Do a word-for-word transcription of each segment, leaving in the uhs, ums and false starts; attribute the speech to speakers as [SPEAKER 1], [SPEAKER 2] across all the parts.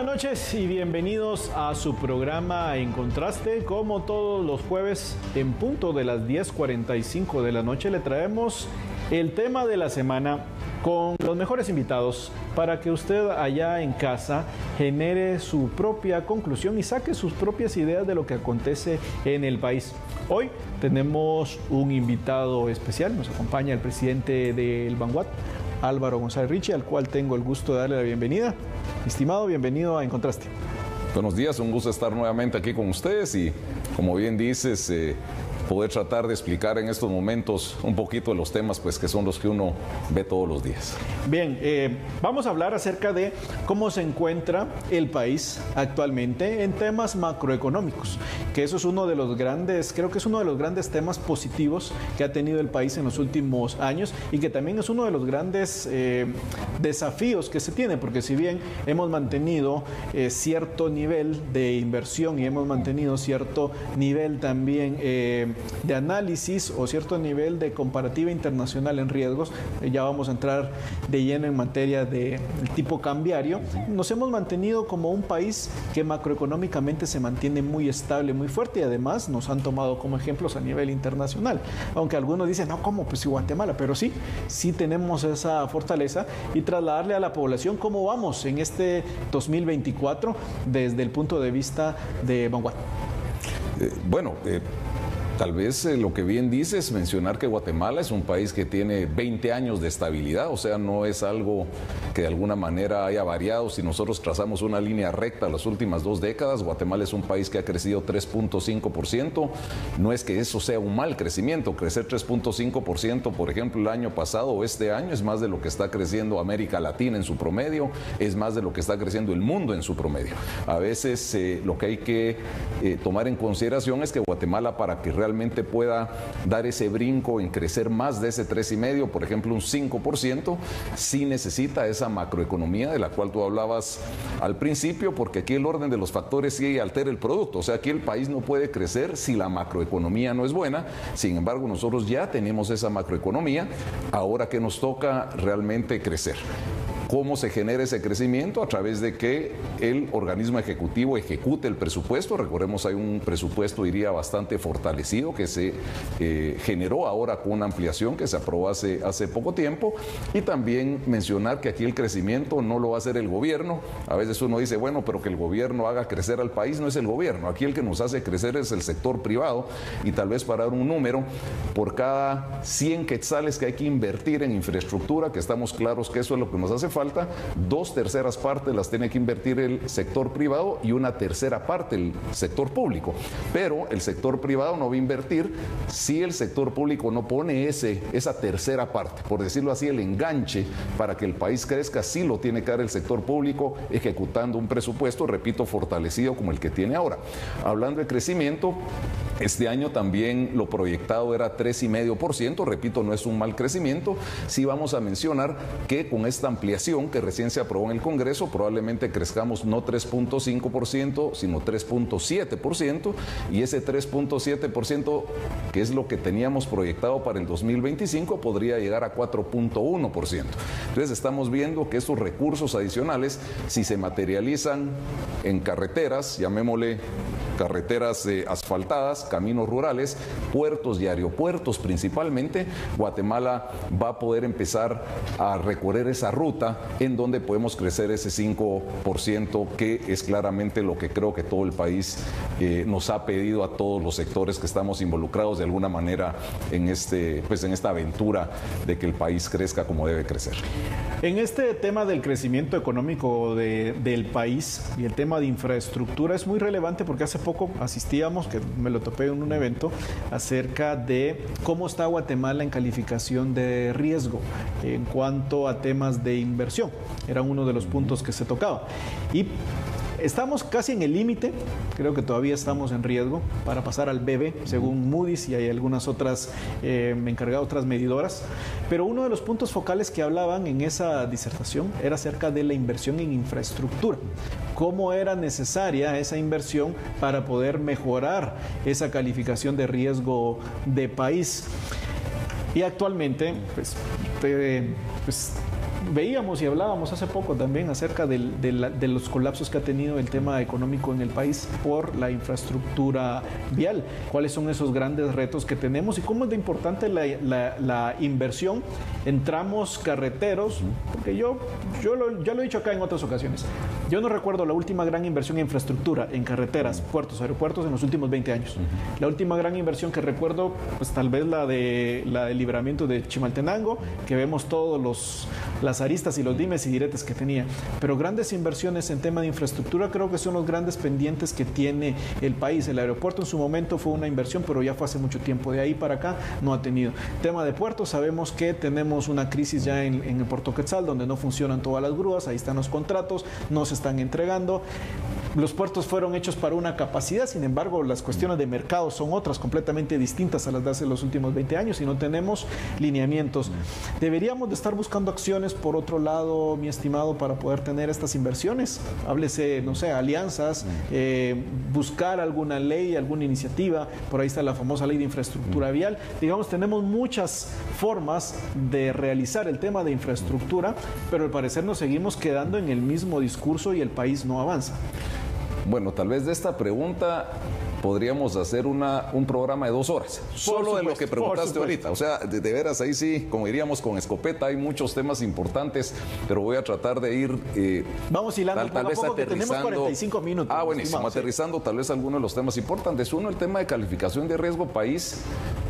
[SPEAKER 1] noches y bienvenidos a su programa En Contraste. Como todos los jueves, en punto de las diez cuarenta y cinco de la noche, le traemos el tema de la semana con los mejores invitados para que usted allá en casa genere su propia conclusión y saque sus propias ideas de lo que acontece en el país. Hoy tenemos un invitado especial, nos acompaña el presidente del Vanguard, Álvaro González Richie, al cual tengo el gusto de darle la bienvenida. Estimado, bienvenido a En Contraste.
[SPEAKER 2] Buenos días, un gusto estar nuevamente aquí con ustedes y, como bien dices, eh, poder tratar de explicar en estos momentos un poquito de los temas pues, que son los que uno ve todos los días.
[SPEAKER 1] Bien, eh, vamos a hablar acerca de cómo se encuentra el país actualmente en temas macroeconómicos, que eso es uno de los grandes, creo que es uno de los grandes temas positivos que ha tenido el país en los últimos años y que también es uno de los grandes eh, desafíos que se tiene, porque si bien hemos mantenido eh, cierto nivel de inversión y hemos mantenido cierto nivel también eh, de análisis o cierto nivel de comparativa internacional en riesgos, eh, ya vamos a entrar de lleno en materia de tipo cambiario, nos hemos mantenido como un país que macroeconómicamente se mantiene muy estable, muy fuerte, y además nos han tomado como ejemplos a nivel internacional, aunque algunos dicen, no, ¿cómo? Pues Guatemala, pero sí, sí tenemos esa fortaleza, y trasladarle a la población cómo vamos en este dos mil veinticuatro desde el punto de vista de Vanguard.
[SPEAKER 2] Eh, bueno, eh... Tal vez eh, lo que bien dices, mencionar que Guatemala es un país que tiene veinte años de estabilidad, o sea, no es algo que de alguna manera haya variado. Si nosotros trazamos una línea recta las últimas dos décadas, Guatemala es un país que ha crecido tres punto cinco por ciento. No es que eso sea un mal crecimiento, crecer tres punto cinco por ciento, por ejemplo, el año pasado o este año es más de lo que está creciendo América Latina en su promedio, es más de lo que está creciendo el mundo en su promedio. A veces eh, lo que hay que eh, tomar en consideración es que Guatemala, para que realmente realmente pueda dar ese brinco en crecer más de ese tres y medio, por ejemplo un cinco por ciento, sí necesita esa macroeconomía de la cual tú hablabas al principio, porque aquí el orden de los factores sí altera el producto. O sea, aquí el país no puede crecer si la macroeconomía no es buena. Sin embargo, nosotros ya tenemos esa macroeconomía, ahora que nos toca realmente crecer. ¿Cómo se genera ese crecimiento? A través de que el organismo ejecutivo ejecute el presupuesto. Recordemos, hay un presupuesto, diría, bastante fortalecido que se eh, generó ahora con una ampliación que se aprobó hace, hace poco tiempo. Y también mencionar que aquí el crecimiento no lo va a hacer el gobierno. A veces uno dice, bueno, pero que el gobierno haga crecer al país, no es el gobierno. Aquí el que nos hace crecer es el sector privado. Y tal vez, para dar un número, por cada cien quetzales que hay que invertir en infraestructura, que estamos claros que eso es lo que nos hace falta, falta, dos terceras partes las tiene que invertir el sector privado y una tercera parte el sector público. Pero el sector privado no va a invertir si el sector público no pone ese, esa tercera parte, por decirlo así, el enganche para que el país crezca. Sí lo tiene que dar el sector público ejecutando un presupuesto, repito, fortalecido como el que tiene ahora. Hablando de crecimiento, este año también lo proyectado era tres coma cinco por ciento, repito, no es un mal crecimiento. Sí vamos a mencionar que con esta ampliación que recién se aprobó en el Congreso, probablemente crezcamos no tres punto cinco por ciento, sino tres punto siete por ciento, y ese tres punto siete por ciento, que es lo que teníamos proyectado para el dos mil veinticinco, podría llegar a cuatro punto uno por ciento. Entonces estamos viendo que estos recursos adicionales, si se materializan en carreteras, llamémosle carreteras eh, asfaltadas, caminos rurales, puertos y aeropuertos principalmente, Guatemala va a poder empezar a recorrer esa ruta en donde podemos crecer ese cinco por ciento, que es claramente lo que creo que todo el país eh, nos ha pedido a todos los sectores que estamos involucrados de alguna manera en, este, pues en esta aventura de que el país crezca como debe crecer.
[SPEAKER 1] En este tema del crecimiento económico de, del país y el tema de infraestructura es muy relevante, porque hace poco asistíamos, que me lo topé en un evento, acerca de cómo está Guatemala en calificación de riesgo en cuanto a temas de inversión. Era uno de los puntos que se tocaba. Y estamos casi en el límite, creo que todavía estamos en riesgo para pasar al B B, según Moody's, y hay algunas otras, eh, me encargado otras medidoras. Pero uno de los puntos focales que hablaban en esa disertación era acerca de la inversión en infraestructura. Cómo era necesaria esa inversión para poder mejorar esa calificación de riesgo de país. Y actualmente, pues, te, pues, veíamos y hablábamos hace poco también acerca del, de, la, de los colapsos que ha tenido el tema económico en el país por la infraestructura vial. ¿Cuáles son esos grandes retos que tenemos y cómo es de importante la, la, la inversión en tramos carreteros? Porque yo, yo lo, ya lo he dicho acá en otras ocasiones. Yo no recuerdo la última gran inversión en infraestructura, en carreteras, puertos, aeropuertos en los últimos veinte años. Uh-huh. La última gran inversión que recuerdo, pues tal vez la de la del libramiento de Chimaltenango, que vemos todos los las aristas y los dimes y diretes que tenía. Pero grandes inversiones en tema de infraestructura creo que son los grandes pendientes que tiene el país. El aeropuerto en su momento fue una inversión, pero ya fue hace mucho tiempo. De ahí para acá no ha tenido. Tema de puertos, sabemos que tenemos una crisis ya en, en el Puerto Quetzal, donde no funcionan todas las grúas, ahí están los contratos, no se están entregando. Los puertos fueron hechos para una capacidad, sin embargo, las cuestiones de mercado son otras, completamente distintas a las de hace los últimos veinte años y no tenemos lineamientos. Deberíamos de estar buscando acciones, por otro lado, mi estimado, para poder tener estas inversiones. Háblese, no sé, alianzas, eh, buscar alguna ley, alguna iniciativa, por ahí está la famosa ley de infraestructura vial. Digamos, tenemos muchas formas de realizar el tema de infraestructura, pero al parecer nos seguimos quedando en el mismo discurso y el país no avanza.
[SPEAKER 2] Bueno, tal vez de esta pregunta podríamos hacer una, un programa de dos horas, por solo supuesto, de lo que preguntaste ahorita. O sea, de, de veras, ahí sí, como diríamos con escopeta, hay muchos temas importantes, pero voy a tratar de ir... Eh,
[SPEAKER 1] Vamos hilando tal,
[SPEAKER 2] tal
[SPEAKER 1] poco
[SPEAKER 2] vez
[SPEAKER 1] a poco,
[SPEAKER 2] aterrizando,
[SPEAKER 1] que tenemos cuarenta y cinco minutos.
[SPEAKER 2] Ah, buenísimo, estimado, aterrizando sí. Tal vez algunos de los temas importantes. Uno, el tema de calificación de riesgo país.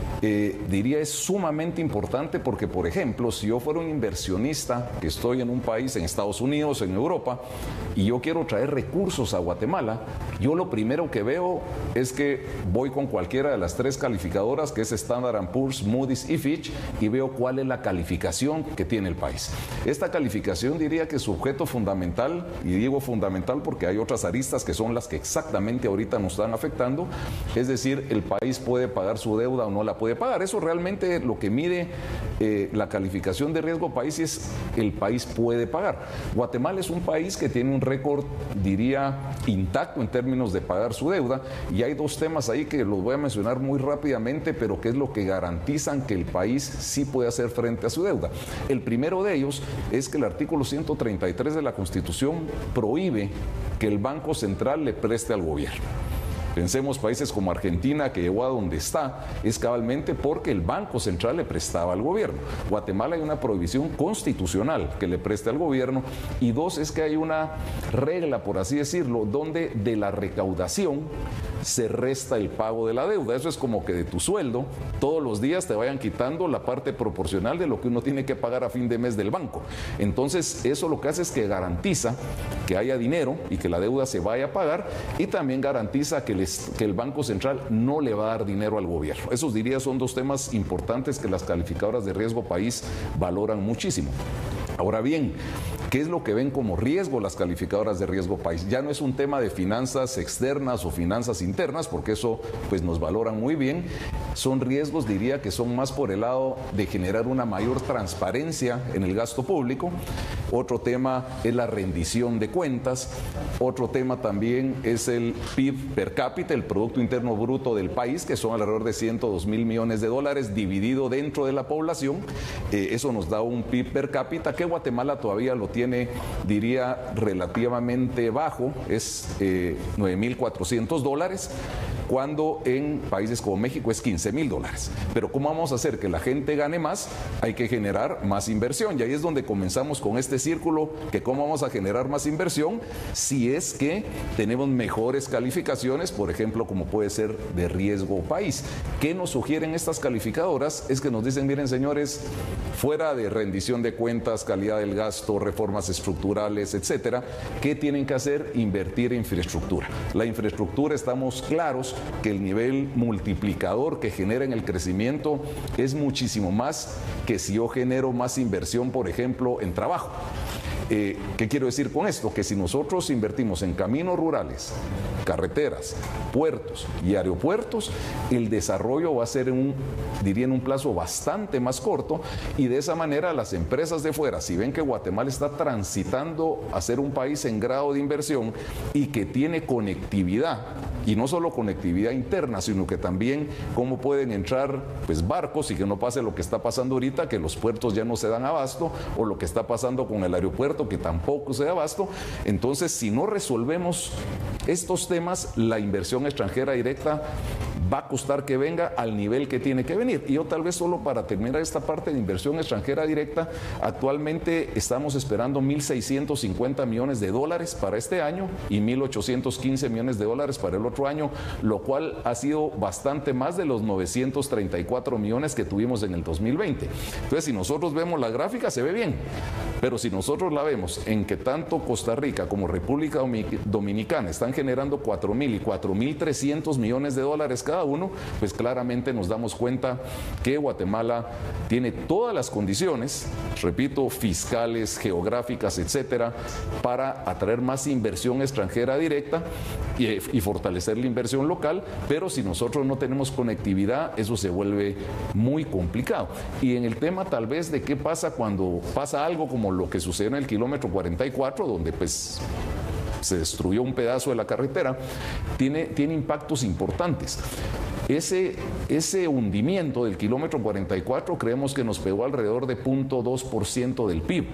[SPEAKER 2] Eh, diría es sumamente importante porque, por ejemplo, si yo fuera un inversionista que estoy en un país, en Estados Unidos, en Europa, y yo quiero traer recursos a Guatemala, yo lo primero que veo es que voy con cualquiera de las tres calificadoras, que es Standard and Poor's, Moody's y Fitch, y veo cuál es la calificación que tiene el país. Esta calificación diría que su objeto fundamental, y digo fundamental porque hay otras aristas que son las que exactamente ahorita nos están afectando, es decir, el país puede pagar su deuda o no la puede pagar. Eso realmente lo que mide eh, la calificación de riesgo país es el país puede pagar. Guatemala es un país que tiene un récord, diría, intacto en términos de pagar su deuda, y hay dos temas ahí que los voy a mencionar muy rápidamente, pero que es lo que garantizan que el país sí puede hacer frente a su deuda. El primero de ellos es que el artículo ciento treinta y tres de la Constitución prohíbe que el Banco Central le preste al gobierno. Pensemos países como Argentina, que llegó a donde está, es cabalmente porque el Banco Central le prestaba al gobierno. Guatemala hay una prohibición constitucional que le preste al gobierno, y dos, es que hay una regla, por así decirlo, donde de la recaudación se resta el pago de la deuda. Eso es como que de tu sueldo todos los días te vayan quitando la parte proporcional de lo que uno tiene que pagar a fin de mes del banco. Entonces eso lo que hace es que garantiza que haya dinero y que la deuda se vaya a pagar, y también garantiza que, les, que el Banco Central no le va a dar dinero al gobierno. Esos, diría, son dos temas importantes que las calificadoras de riesgo país valoran muchísimo. Ahora bien, ¿qué es lo que ven como riesgo las calificadoras de riesgo país? Ya no es un tema de finanzas externas o finanzas internas, porque eso pues nos valoran muy bien. Son riesgos, diría, que son más por el lado de generar una mayor transparencia en el gasto público. Otro tema es la rendición de cuentas. Otro tema también es el P I B per cápita, el Producto Interno Bruto del país, que son alrededor de ciento dos mil millones de dólares dividido dentro de la población. Eh, eso nos da un P I B per cápita que Guatemala todavía lo tiene, diría, relativamente bajo, es eh, nueve mil cuatrocientos dólares, cuando en países como México es quince mil dólares. Pero ¿cómo vamos a hacer que la gente gane más? Hay que generar más inversión, y ahí es donde comenzamos con este círculo, que cómo vamos a generar más inversión si es que tenemos mejores calificaciones, por ejemplo, como puede ser de riesgo país. ¿Qué nos sugieren estas calificadoras? Es que nos dicen, miren señores, fuera de rendición de cuentas, calidad del gasto, reformas estructurales, etcétera, ¿qué tienen que hacer? Invertir en infraestructura. La infraestructura, estamos claros que el nivel multiplicador que genera en el crecimiento es muchísimo más que si yo genero más inversión, por ejemplo, en trabajo. Eh, ¿Qué quiero decir con esto? Que si nosotros invertimos en caminos rurales, carreteras, puertos y aeropuertos, el desarrollo va a ser, en un, diría, en un plazo bastante más corto, y de esa manera las empresas de fuera, si ven que Guatemala está transitando a ser un país en grado de inversión y que tiene conectividad Y no solo conectividad interna, sino que también cómo pueden entrar pues, barcos y que no pase lo que está pasando ahorita, que los puertos ya no se dan abasto, o lo que está pasando con el aeropuerto, que tampoco se da abasto. Entonces, si no resolvemos estos temas, la inversión extranjera directa va a costar que venga al nivel que tiene que venir. Y yo tal vez solo para terminar esta parte de inversión extranjera directa, actualmente estamos esperando mil seiscientos cincuenta millones de dólares para este año y mil ochocientos quince millones de dólares para el otro año, lo cual ha sido bastante más de los novecientos treinta y cuatro millones que tuvimos en el dos mil veinte. Entonces, si nosotros vemos la gráfica, se ve bien, pero si nosotros la vemos en que tanto Costa Rica como República Dominicana están generando cuatro mil y cuatro mil trescientos millones de dólares cada uno, pues claramente nos damos cuenta que Guatemala tiene todas las condiciones, repito, fiscales, geográficas, etcétera, para atraer más inversión extranjera directa y, y fortalecer la inversión local, pero si nosotros no tenemos conectividad, eso se vuelve muy complicado. Y en el tema tal vez de qué pasa cuando pasa algo como lo que sucedió en el kilómetro cuarenta y cuatro, donde pues se destruyó un pedazo de la carretera, tiene, tiene impactos importantes. Ese, ese hundimiento del kilómetro cuarenta y cuatro creemos que nos pegó alrededor de cero punto dos por ciento del P I B.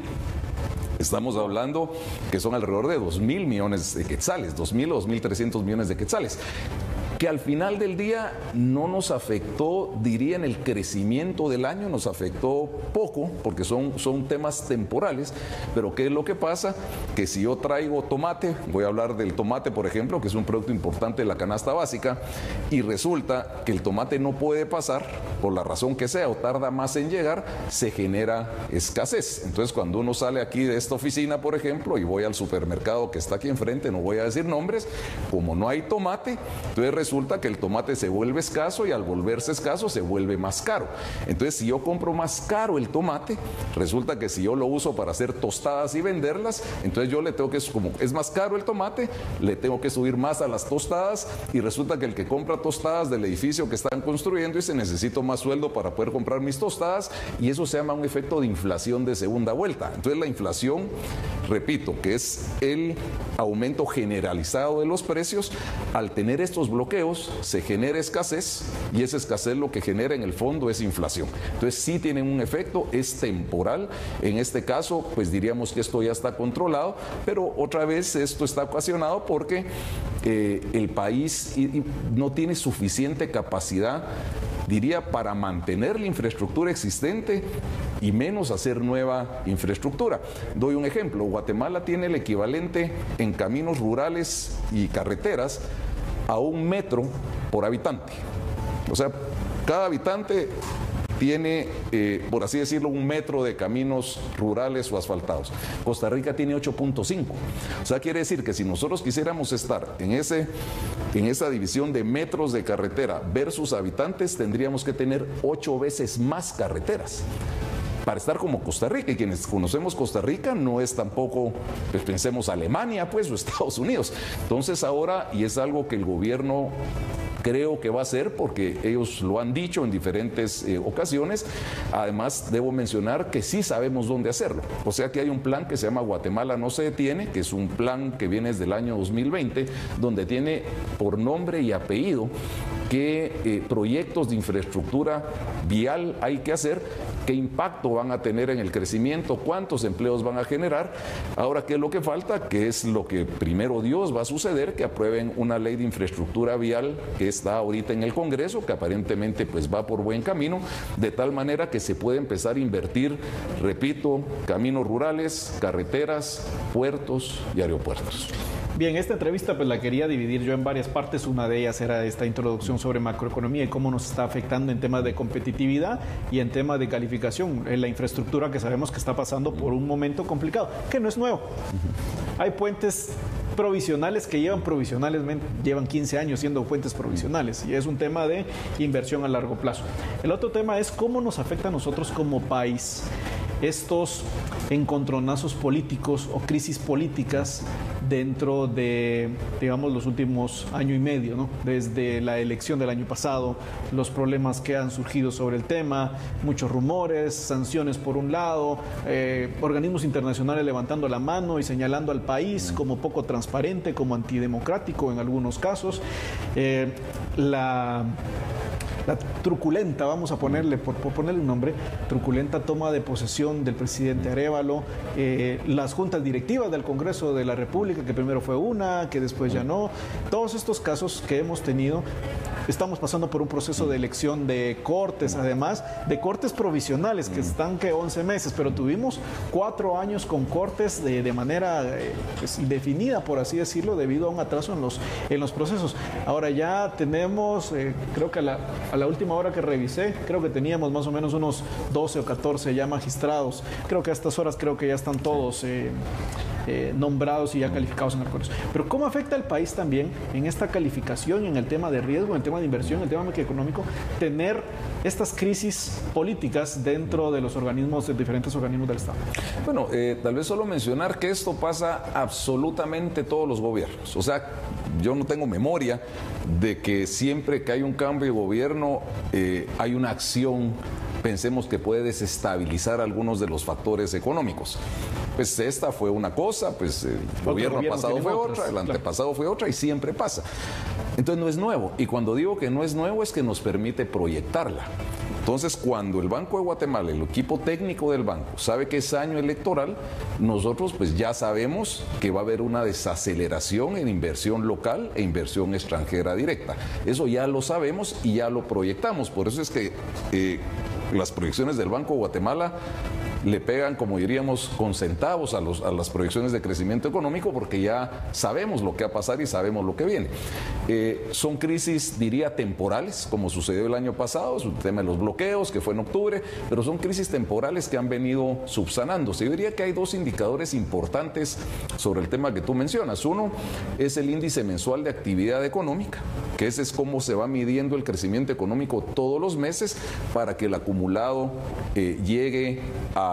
[SPEAKER 2] Estamos hablando que son alrededor de dos mil millones de quetzales, dos mil o dos mil trescientos millones de quetzales, que al final del día no nos afectó, diría, en el crecimiento del año, nos afectó poco, porque son, son temas temporales, pero ¿qué es lo que pasa? Que si yo traigo tomate, voy a hablar del tomate, por ejemplo, que es un producto importante de la canasta básica, y resulta que el tomate no puede pasar, por la razón que sea, o tarda más en llegar, se genera escasez. Entonces, cuando uno sale aquí de esta oficina, por ejemplo, y voy al supermercado que está aquí enfrente, no voy a decir nombres, como no hay tomate, entonces resulta que el tomate se vuelve escaso y al volverse escaso se vuelve más caro. Entonces, si yo compro más caro el tomate, resulta que si yo lo uso para hacer tostadas y venderlas, entonces yo le tengo que, como es más caro el tomate, le tengo que subir más a las tostadas y resulta que el que compra tostadas del edificio que están construyendo dice necesito más sueldo para poder comprar mis tostadas y eso se llama un efecto de inflación de segunda vuelta. Entonces la inflación, repito, que es el aumento generalizado de los precios, al tener estos bloqueos se genera escasez y esa escasez lo que genera en el fondo es inflación. Entonces sí tienen un efecto, es temporal. En este caso, pues diríamos que esto ya está controlado, pero otra vez esto está ocasionado porque eh, el país y, y no tiene suficiente capacidad, diría, para mantener la infraestructura existente y menos hacer nueva infraestructura. Doy un ejemplo, Guatemala tiene el equivalente en caminos rurales y carreteras a un metro por habitante. O sea, cada habitante tiene, eh, por así decirlo, un metro de caminos rurales o asfaltados. Costa Rica tiene ocho punto cinco. O sea, quiere decir que si nosotros quisiéramos estar en, ese, en esa división de metros de carretera versus habitantes, tendríamos que tener ocho veces más carreteras para estar como Costa Rica, y quienes conocemos Costa Rica no es tampoco, pues pensemos Alemania pues o Estados Unidos. Entonces ahora, y es algo que el gobierno creo que va a hacer porque ellos lo han dicho en diferentes eh, ocasiones, además debo mencionar que sí sabemos dónde hacerlo, o sea que hay un plan que se llama Guatemala no se detiene, que es un plan que viene desde el año dos mil veinte, donde tiene por nombre y apellido qué eh, proyectos de infraestructura vial hay que hacer, qué impacto van a tener en el crecimiento, cuántos empleos van a generar. Ahora, ¿qué es lo que falta? Que es lo que primero Dios va a suceder, que aprueben una ley de infraestructura vial que está ahorita en el Congreso, que aparentemente pues va por buen camino, de tal manera que se puede empezar a invertir, repito, caminos rurales, carreteras, puertos y aeropuertos.
[SPEAKER 1] Bien, esta entrevista pues la quería dividir yo en varias partes. Una de ellas era esta introducción sobre macroeconomía y cómo nos está afectando en temas de competitividad y en temas de calificación en la infraestructura, que sabemos que está pasando por un momento complicado, que no es nuevo. Hay puentes provisionales que llevan provisionalmente, llevan quince años siendo puentes provisionales y es un tema de inversión a largo plazo. El otro tema es cómo nos afecta a nosotros como país. estos encontronazos políticos o crisis políticas dentro de, digamos, los últimos año y medio, ¿no? Desde la elección del año pasado, los problemas que han surgido sobre el tema, muchos rumores, sanciones por un lado, eh, organismos internacionales levantando la mano y señalando al país como poco transparente, como antidemocrático en algunos casos. Eh, la... La truculenta, vamos a ponerle, por, por ponerle un nombre, truculenta toma de posesión del presidente Arévalo, eh, las juntas directivas del Congreso de la República, que primero fue una, que después ya no, todos estos casos que hemos tenido. Estamos pasando por un proceso de elección de cortes, además de cortes provisionales que están que once meses, pero tuvimos cuatro años con cortes de, de manera eh, pues, indefinida, por así decirlo, debido a un atraso en los, en los procesos. Ahora ya tenemos, eh, creo que a la, a la última hora que revisé, creo que teníamos más o menos unos doce o catorce ya magistrados. Creo que a estas horas creo que ya están todos eh, eh, nombrados y ya calificados en el Congreso. Pero ¿cómo afecta al país también en esta calificación, en el tema de riesgo, en el tema de inversión, en el tema macroeconómico, tener estas crisis políticas dentro de los organismos, de diferentes organismos del Estado?
[SPEAKER 2] Bueno, eh, tal vez solo mencionar que esto pasa absolutamente todos los gobiernos. O sea, yo no tengo memoria de que siempre que hay un cambio de gobierno eh, hay una acción, pensemos que puede desestabilizar algunos de los factores económicos. Pues esta fue una cosa, pues el gobierno, gobierno pasado fue otras, otra, el claro. antepasado fue otra y siempre pasa. Entonces no es nuevo. Y cuando digo que no es nuevo es que nos permite proyectarla. Entonces, cuando el Banco de Guatemala, el equipo técnico del banco, sabe que es año electoral, nosotros pues ya sabemos que va a haber una desaceleración en inversión local e inversión extranjera directa. Eso ya lo sabemos y ya lo proyectamos. Por eso es que eh, las proyecciones del Banco de Guatemala le pegan, como diríamos, con centavos a, los, a las proyecciones de crecimiento económico, porque ya sabemos lo que va a pasar y sabemos lo que viene. Eh, son crisis, diría, temporales, como sucedió el año pasado, es un tema de los bloqueos, que fue en octubre, pero son crisis temporales que han venido subsanándose. Yo diría que hay dos indicadores importantes sobre el tema que tú mencionas. Uno es el índice mensual de actividad económica, que ese es cómo se va midiendo el crecimiento económico todos los meses para que el acumulado eh, llegue a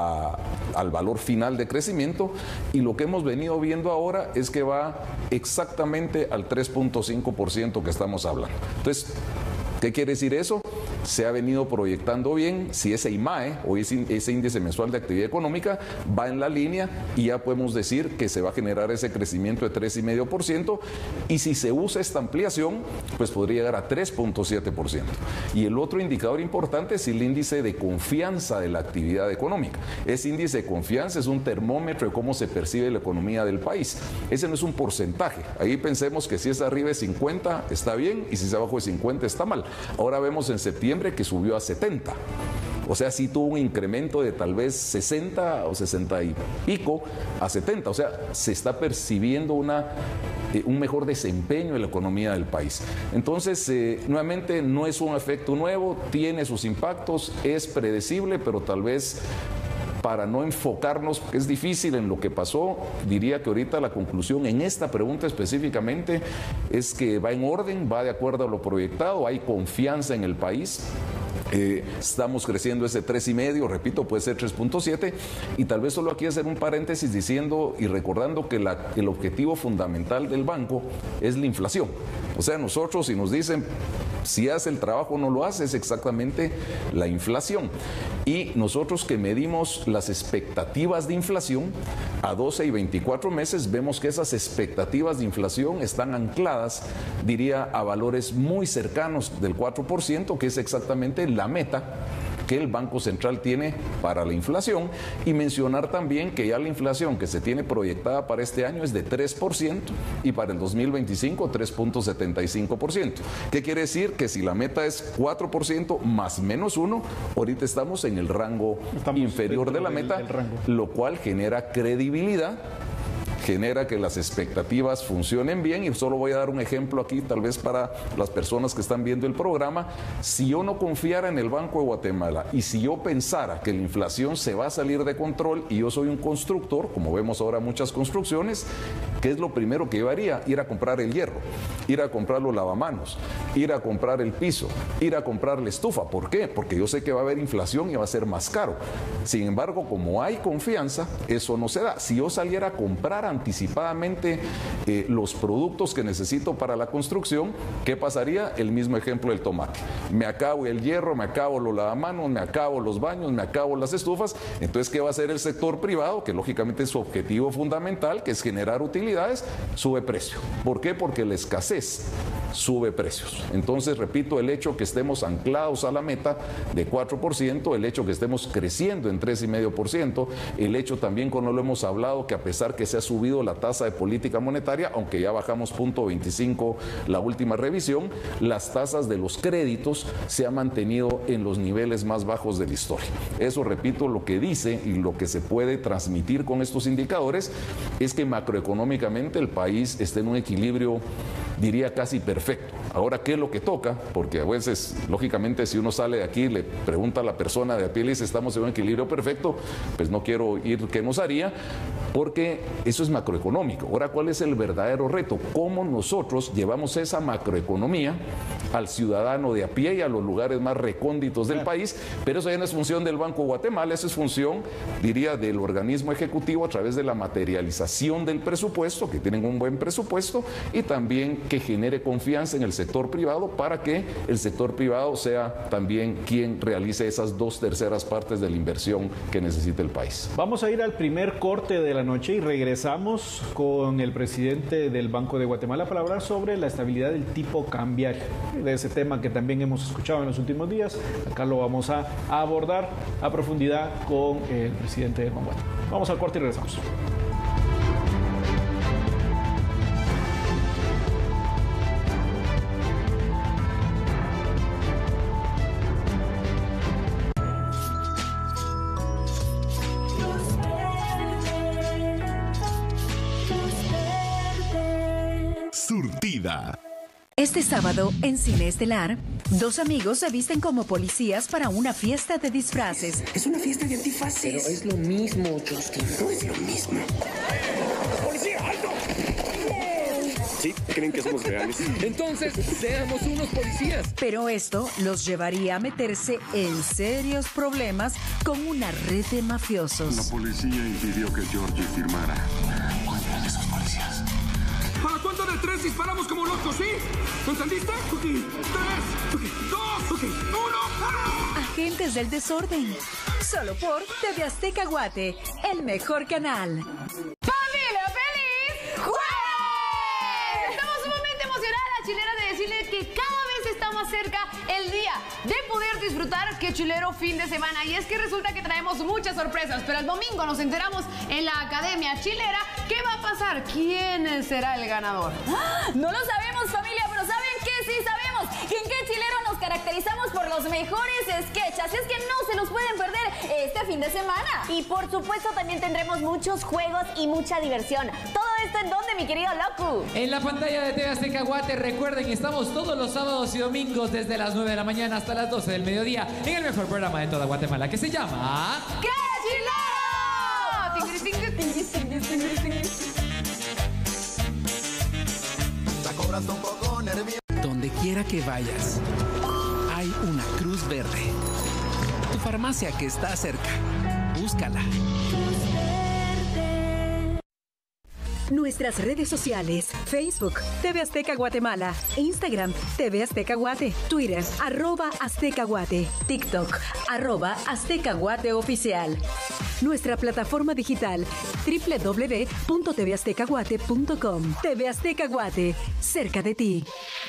[SPEAKER 2] al valor final de crecimiento, y lo que hemos venido viendo ahora es que va exactamente al tres punto cinco por ciento que estamos hablando. Entonces, ¿qué quiere decir eso? Se ha venido proyectando bien. Si ese I M A E o ese, ese índice mensual de actividad económica va en la línea, y ya podemos decir que se va a generar ese crecimiento de tres coma cinco por ciento, y si se usa esta ampliación, pues podría llegar a tres punto siete por ciento. Y el otro indicador importante es el índice de confianza de la actividad económica. Ese índice de confianza es un termómetro de cómo se percibe la economía del país. Ese no es un porcentaje. Ahí pensemos que si es arriba de cincuenta está bien, y si es abajo de cincuenta está mal. Ahora vemos en septiembre que subió a setenta. O sea, sí tuvo un incremento de tal vez sesenta o sesenta y pico a setenta. O sea, se está percibiendo una, eh, un mejor desempeño en la economía del país. Entonces, eh, nuevamente, no es un efecto nuevo, tiene sus impactos, es predecible, pero tal vez para no enfocarnos, porque es difícil en lo que pasó, diría que ahorita la conclusión en esta pregunta específicamente es que va en orden, va de acuerdo a lo proyectado, hay confianza en el país. Eh, estamos creciendo ese tres y medio, repito, puede ser tres punto siete, y tal vez solo aquí hacer un paréntesis diciendo y recordando que la, el objetivo fundamental del banco es la inflación. O sea, nosotros, si nos dicen si hace el trabajo o no lo hace, es exactamente la inflación. Y nosotros que medimos las expectativas de inflación a doce y veinticuatro meses, vemos que esas expectativas de inflación están ancladas, diría, a valores muy cercanos del cuatro por ciento, que es exactamente la meta que el Banco Central tiene para la inflación, y mencionar también que ya la inflación que se tiene proyectada para este año es de tres por ciento y para el dos mil veinticinco tres punto setenta y cinco por ciento. ¿Qué quiere decir? Que si la meta es cuatro por ciento más menos uno, ahorita estamos en el rango estamos inferior de la meta, del, del lo cual genera credibilidad, genera que las expectativas funcionen bien. Y solo voy a dar un ejemplo aquí, tal vez para las personas que están viendo el programa. Si yo no confiara en el Banco de Guatemala y si yo pensara que la inflación se va a salir de control y yo soy un constructor, como vemos ahora muchas construcciones, ¿qué es lo primero que yo haría? Ir a comprar el hierro, ir a comprar los lavamanos, ir a comprar el piso, ir a comprar la estufa. ¿Por qué? Porque yo sé que va a haber inflación y va a ser más caro. Sin embargo, como hay confianza, eso no se da. Si yo saliera a comprar anticipadamente eh, los productos que necesito para la construcción, ¿qué pasaría? El mismo ejemplo del tomate. Me acabo el hierro, me acabo los lavamanos, me acabo los baños, me acabo las estufas. Entonces, ¿qué va a hacer el sector privado? Que lógicamente es su objetivo fundamental, que es generar utilidades, sube precio. ¿Por qué? Porque la escasez sube precios. Entonces, repito, el hecho que estemos anclados a la meta de cuatro por ciento, el hecho que estemos creciendo en tres coma cinco por ciento, el hecho también, como lo hemos hablado, que a pesar que se ha subido la tasa de política monetaria, aunque ya bajamos punto veinticinco la última revisión, las tasas de los créditos se han mantenido en los niveles más bajos de la historia. Eso, repito, lo que dice y lo que se puede transmitir con estos indicadores es que macroeconómicamente el país está en un equilibrio, diría, casi perfecto. Ahora, ¿qué es lo que toca? Porque a veces, lógicamente, si uno sale de aquí y le pregunta a la persona de a pie y le dice estamos en un equilibrio perfecto, pues no quiero ir qué nos haría, porque eso es macroeconómico. Ahora, ¿cuál es el verdadero reto? ¿Cómo nosotros llevamos esa macroeconomía al ciudadano de a pie y a los lugares más recónditos del país? Pero eso ya no es función del Banco de Guatemala, eso es función, diría, del organismo ejecutivo a través de la materialización del presupuesto, que tienen un buen presupuesto, y también que genere confianza en el sector privado para que el sector privado sea también quien realice esas dos terceras partes de la inversión que necesita el país.
[SPEAKER 1] Vamos a ir al primer corte de la noche y regresamos con el presidente del Banco de Guatemala para hablar sobre la estabilidad del tipo cambiario, de ese tema que también hemos escuchado en los últimos días. Acá lo vamos a, a abordar a profundidad con el presidente del Banco. Vamos al corte y regresamos.
[SPEAKER 3] Surtida.
[SPEAKER 4] Este sábado, en Cine Estelar, dos amigos se visten como policías para una fiesta de disfraces.
[SPEAKER 5] Es una fiesta de antifaces.
[SPEAKER 6] Pero es lo mismo, Justin.
[SPEAKER 5] No es lo mismo. ¡Policía, alto!
[SPEAKER 7] Sí, creen que somos reales.
[SPEAKER 6] Entonces, seamos unos policías.
[SPEAKER 4] Pero esto los llevaría a meterse en serios problemas con una red de mafiosos.
[SPEAKER 8] La policía impidió que Georgie firmara.
[SPEAKER 5] ¿Cuántos de esos policías?
[SPEAKER 7] ¿A la cuenta de tres disparamos como locos, sí? ¿Entendiste? Ok, tres, ok, dos, ok, uno. ¡Ah!
[SPEAKER 4] Agentes del desorden. Solo por T V Azteca Guate, el mejor canal.
[SPEAKER 9] ¡Familia feliz! ¡Jueves! Estamos sumamente emocionadas, chileras, de decirles que cada vez está más cerca el día de poder disfrutar Qué Chilero fin de semana. Y es que resulta que traemos muchas sorpresas, pero el domingo nos enteramos en la Academia Chilera qué va a pasar, quién será el ganador.
[SPEAKER 10] No lo sabemos, familia, pero ¿saben qué? Sí sabemos que en Qué Chilero nos caracterizamos por los mejores sketches, así es que no se los pueden perder este fin de semana.
[SPEAKER 11] Y por supuesto también tendremos muchos juegos y mucha diversión. ¿Todo esto en dónde, mi querido Locu?
[SPEAKER 12] En la pantalla de T V Azteca Guate. Recuerden que estamos todos los sábados y domingos desde las nueve de la mañana hasta las doce del mediodía en el mejor programa de toda Guatemala, que se llama
[SPEAKER 9] ¡Qué Chilero!
[SPEAKER 13] Donde quiera que vayas, hay una Cruz Verde. Tu farmacia que está cerca, búscala.
[SPEAKER 4] Nuestras redes sociales: Facebook, T V Azteca Guatemala, Instagram, T V Azteca Guate, Twitter, arroba Azteca Guate, TikTok, arroba Azteca Guate Oficial. Nuestra plataforma digital, doble u doble u doble u punto t v azteca guate punto com. T V Azteca Guate, cerca de ti.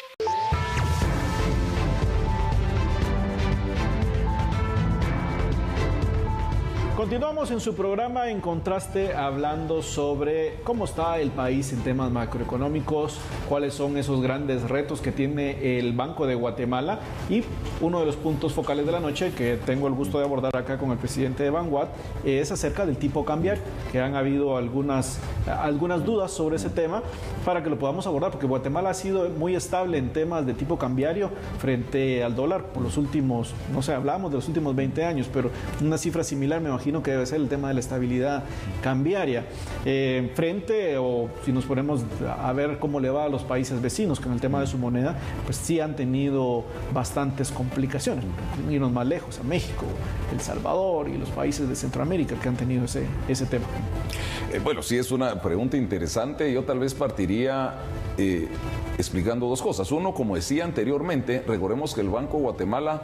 [SPEAKER 1] Continuamos en su programa En Contraste, hablando sobre cómo está el país en temas macroeconómicos, cuáles son esos grandes retos que tiene el Banco de Guatemala, y uno de los puntos focales de la noche que tengo el gusto de abordar acá con el presidente de Banguat es acerca del tipo cambiario, que han habido algunas, algunas dudas sobre ese tema para que lo podamos abordar, porque Guatemala ha sido muy estable en temas de tipo cambiario frente al dólar por los últimos, no sé, hablamos de los últimos veinte años, pero una cifra similar me imagino imagino que debe ser el tema de la estabilidad cambiaria. Eh, frente, o si nos ponemos a ver cómo le va a los países vecinos con el tema de su moneda, pues sí han tenido bastantes complicaciones. Irnos más lejos, a México, El Salvador y los países de Centroamérica que han tenido ese, ese tema.
[SPEAKER 2] Eh, bueno, sí es una pregunta interesante. Yo tal vez partiría eh, explicando dos cosas. Uno, como decía anteriormente, recordemos que el Banco de Guatemala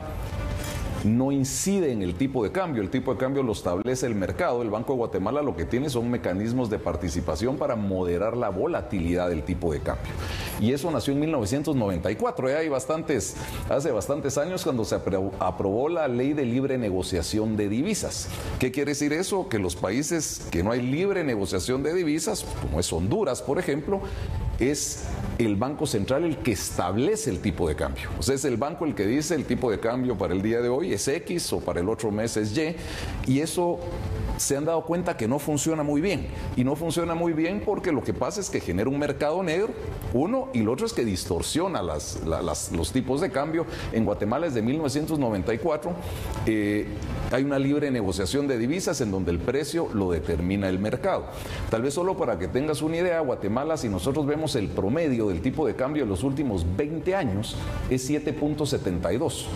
[SPEAKER 2] no incide en el tipo de cambio, el tipo de cambio lo establece el mercado. El Banco de Guatemala lo que tiene son mecanismos de participación para moderar la volatilidad del tipo de cambio. Y eso nació en mil novecientos noventa y cuatro, ya hay bastantes, hace bastantes años cuando se aprobó la ley de libre negociación de divisas. ¿Qué quiere decir eso? Que los países que no hay libre negociación de divisas, como es Honduras, por ejemplo, es el Banco Central el que establece el tipo de cambio. O sea, es el banco el que dice el tipo de cambio para el día de hoy es X o para el otro mes es Y, y eso se han dado cuenta que no funciona muy bien. Y no funciona muy bien porque lo que pasa es que genera un mercado negro, uno, y lo otro es que distorsiona las, la, las, los tipos de cambio. En Guatemala desde mil novecientos noventa y cuatro eh, hay una libre negociación de divisas en donde el precio lo determina el mercado. Tal vez solo para que tengas una idea, Guatemala, si nosotros vemos el promedio del tipo de cambio de los últimos veinte años, es siete punto setenta y dos.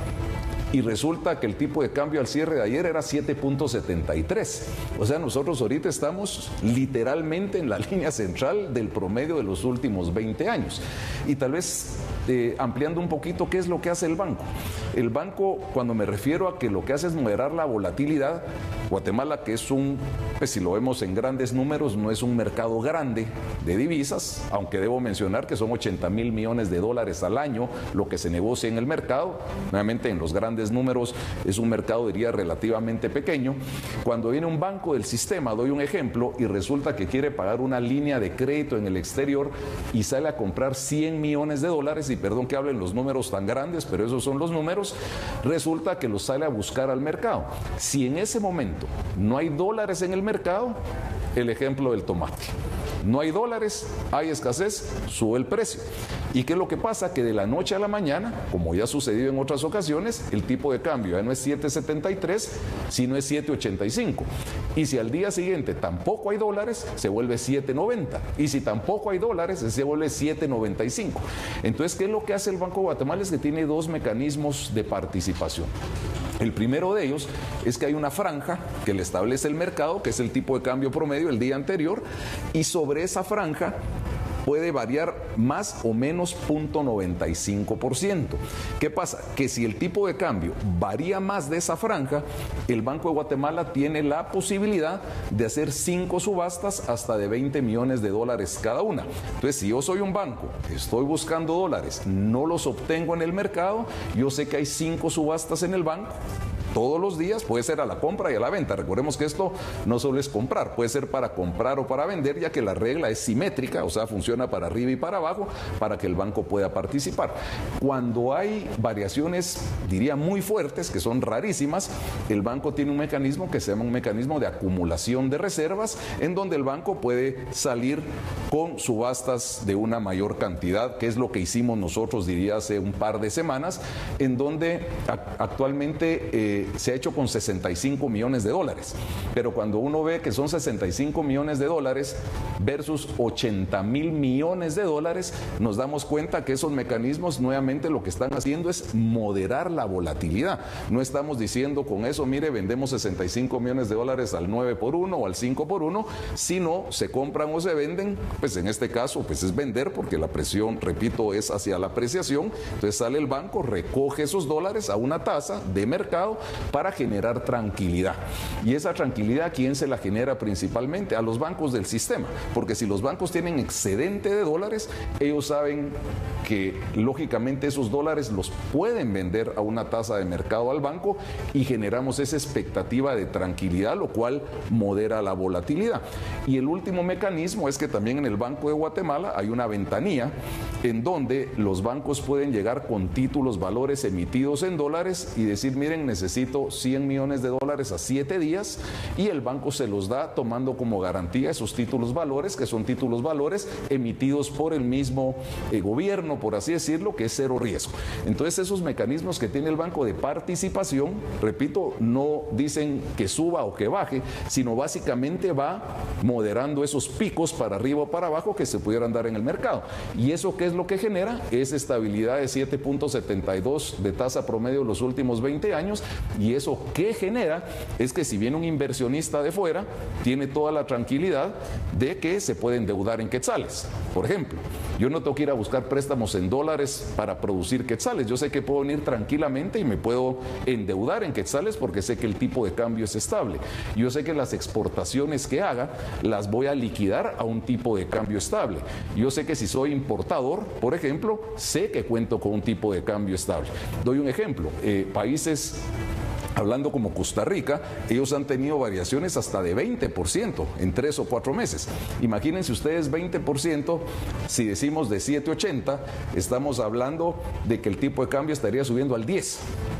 [SPEAKER 2] Y resulta que el tipo de cambio al cierre de ayer era siete punto setenta y tres. O sea, nosotros ahorita estamos literalmente en la línea central del promedio de los últimos veinte años. Y tal vez eh, ampliando un poquito, ¿qué es lo que hace el banco? El banco, cuando me refiero a que lo que hace es moderar la volatilidad, Guatemala, que es un, pues si lo vemos en grandes números, no es un mercado grande de divisas, aunque debo mencionar que son ochenta mil millones de dólares al año lo que se negocia en el mercado. Nuevamente, en los grandes números es un mercado, diría, relativamente pequeño. Cuando viene un banco del sistema, doy un ejemplo, y resulta que quiere pagar una línea de crédito en el exterior y sale a comprar cien millones de dólares, y perdón que hablen los números tan grandes, pero esos son los números, resulta que los sale a buscar al mercado. Si en ese momento no hay dólares en el mercado, el ejemplo del tomate. No hay dólares, hay escasez, sube el precio. ¿Y qué es lo que pasa? Que de la noche a la mañana, como ya ha sucedido en otras ocasiones, el tipo de cambio ya no es siete setenta y tres, sino es siete ochenta y cinco. Y si al día siguiente tampoco hay dólares, se vuelve siete noventa. Y si tampoco hay dólares, se vuelve siete noventa y cinco. Entonces, ¿qué es lo que hace el Banco de Guatemala? Es que tiene dos mecanismos de participación. El primero de ellos es que hay una franja que le establece el mercado, que es el tipo de cambio promedio el día anterior, y sobre esa franja puede variar más o menos cero punto noventa y cinco por ciento. ¿Qué pasa? Que si el tipo de cambio varía más de esa franja, el Banco de Guatemala tiene la posibilidad de hacer cinco subastas hasta de veinte millones de dólares cada una. Entonces, si yo soy un banco, estoy buscando dólares, no los obtengo en el mercado, yo sé que hay cinco subastas en el banco. Todos los días, puede ser a la compra y a la venta. Recordemos que esto no solo es comprar, puede ser para comprar o para vender, ya que la regla es simétrica, o sea, funciona para arriba y para abajo, para que el banco pueda participar. Cuando hay variaciones, diría, muy fuertes, que son rarísimas, el banco tiene un mecanismo que se llama un mecanismo de acumulación de reservas, en donde el banco puede salir con subastas de una mayor cantidad, que es lo que hicimos nosotros, diría, hace un par de semanas, en donde actualmente eh, se ha hecho con sesenta y cinco millones de dólares. Pero cuando uno ve que son sesenta y cinco millones de dólares versus ochenta mil millones de dólares, nos damos cuenta que esos mecanismos nuevamente lo que están haciendo es moderar la volatilidad. No estamos diciendo con eso, mire, vendemos sesenta y cinco millones de dólares al nueve por uno o al cinco por uno, sino se compran o se venden, pues en este caso pues es vender, porque la presión, repito, es hacia la apreciación. Entonces sale el banco, recoge esos dólares a una tasa de mercado para generar tranquilidad. Y esa tranquilidad, ¿quién se la genera principalmente? A los bancos del sistema, porque si los bancos tienen excedente de dólares, ellos saben que lógicamente esos dólares los pueden vender a una tasa de mercado al banco, y generamos esa expectativa de tranquilidad, lo cual modera la volatilidad. Y el último mecanismo es que también en el Banco de Guatemala hay una ventanilla en donde los bancos pueden llegar con títulos, valores emitidos en dólares y decir, miren, necesito necesito cien millones de dólares a siete días y el banco se los da tomando como garantía esos títulos valores, que son títulos valores emitidos por el mismo eh, gobierno, por así decirlo, que es cero riesgo. Entonces esos mecanismos que tiene el banco de participación, repito, no dicen que suba o que baje, sino básicamente va moderando esos picos para arriba o para abajo que se pudieran dar en el mercado. ¿Y eso qué es lo que genera? Es estabilidad de siete punto setenta y dos de tasa promedio de los últimos veinte años, y eso que genera es que si viene un inversionista de fuera, tiene toda la tranquilidad de que se puede endeudar en quetzales. Por ejemplo, yo no tengo que ir a buscar préstamos en dólares para producir quetzales, yo sé que puedo venir tranquilamente y me puedo endeudar en quetzales porque sé que el tipo de cambio es estable. Yo sé que las exportaciones que haga las voy a liquidar a un tipo de cambio estable. Yo sé que si soy importador, por ejemplo, sé que cuento con un tipo de cambio estable. Doy un ejemplo, eh, países... Hablando como Costa Rica, ellos han tenido variaciones hasta de veinte por ciento en tres o cuatro meses. Imagínense ustedes veinte por ciento, si decimos de siete ochenta, estamos hablando de que el tipo de cambio estaría subiendo al diez.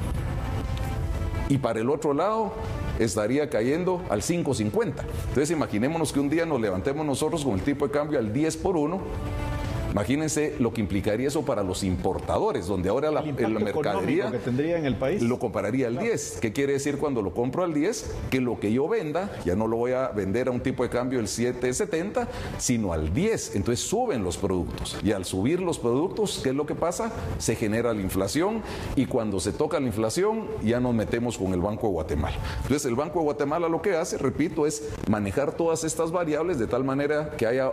[SPEAKER 2] Y para el otro lado estaría cayendo al cinco cincuenta. Entonces imaginémonos que un día nos levantemos nosotros con el tipo de cambio al diez por uno. Imagínense lo que implicaría eso para los importadores, donde ahora la, la mercadería
[SPEAKER 1] que tendría en el país
[SPEAKER 2] lo compraría al
[SPEAKER 1] claro.
[SPEAKER 2] diez. ¿Qué quiere decir cuando lo compro al diez? Que lo que yo venda, ya no lo voy a vender a un tipo de cambio del siete setenta, sino al diez. Entonces suben los productos. Y al subir los productos, ¿qué es lo que pasa? Se genera la inflación, y cuando se toca la inflación, ya nos metemos con el Banco de Guatemala. Entonces el Banco de Guatemala lo que hace, repito, es manejar todas estas variables de tal manera que haya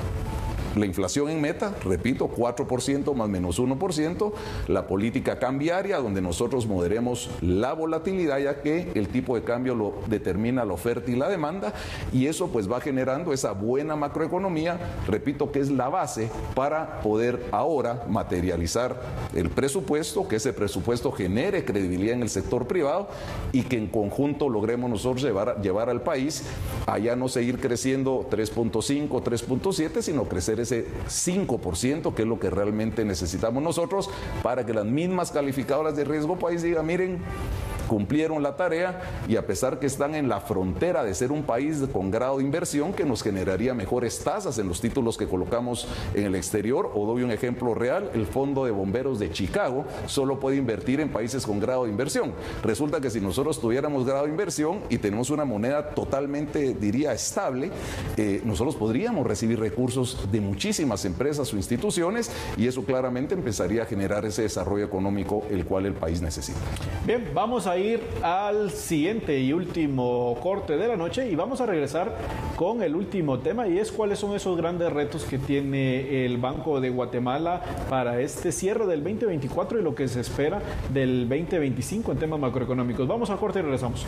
[SPEAKER 2] la inflación en meta, repito, cuatro por ciento más menos uno por ciento, la política cambiaria, donde nosotros moderemos la volatilidad, ya que el tipo de cambio lo determina la oferta y la demanda, y eso pues va generando esa buena macroeconomía, repito, que es la base para poder ahora materializar el presupuesto, que ese presupuesto genere credibilidad en el sector privado y que en conjunto logremos nosotros llevar, llevar al país a ya no seguir creciendo tres punto cinco, tres punto siete, sino crecer ese cinco por ciento, que es lo que realmente necesitamos nosotros para que las mismas calificadoras de riesgo país digan, miren, cumplieron la tarea, y a pesar que están en la frontera de ser un país con grado de inversión que nos generaría mejores tasas en los títulos que colocamos en el exterior. O doy un ejemplo real, el Fondo de Bomberos de Chicago solo puede invertir en países con grado de inversión. Resulta que si nosotros tuviéramos grado de inversión y tenemos una moneda totalmente, diría, estable, eh, nosotros podríamos recibir recursos de muchísimas empresas o instituciones, y eso claramente empezaría a generar ese desarrollo económico el cual el país necesita.
[SPEAKER 1] Bien, vamos a ir al siguiente y último corte de la noche, y vamos a regresar con el último tema, y es cuáles son esos grandes retos que tiene el Banco de Guatemala para este cierre del veinte veinticuatro y lo que se espera del veinte veinticinco en temas macroeconómicos. Vamos a corte y regresamos.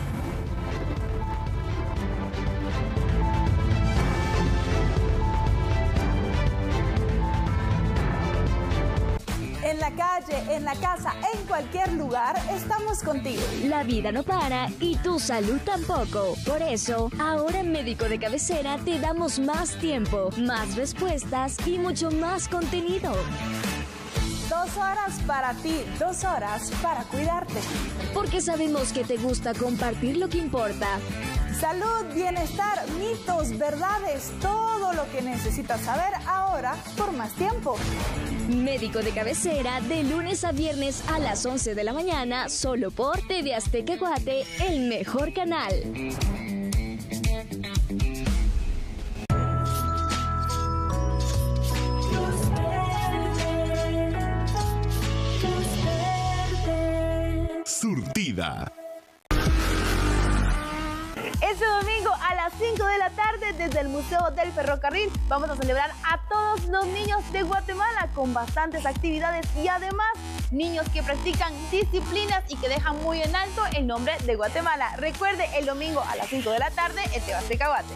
[SPEAKER 14] En la calle, en la casa, en cualquier lugar, estamos contigo.
[SPEAKER 15] La vida no para y tu salud tampoco. Por eso, ahora en Médico de Cabecera te damos más tiempo, más respuestas y mucho más contenido.
[SPEAKER 14] Dos horas para ti, dos horas para cuidarte.
[SPEAKER 15] Porque sabemos que te gusta compartir lo que importa.
[SPEAKER 14] Salud, bienestar, mitos, verdades, todo lo que necesitas saber ahora por más tiempo.
[SPEAKER 15] Médico de Cabecera, de lunes a viernes a las once de la mañana, solo por T V Azteca Guate, el mejor canal.
[SPEAKER 3] Surtida.
[SPEAKER 11] Este domingo a las cinco de la tarde desde el Museo del Ferrocarril vamos a celebrar a todos los niños de Guatemala con bastantes actividades y además niños que practican disciplinas y que dejan muy en alto el nombre de Guatemala. Recuerde, el domingo a las cinco de la tarde en T V Azteca Guate.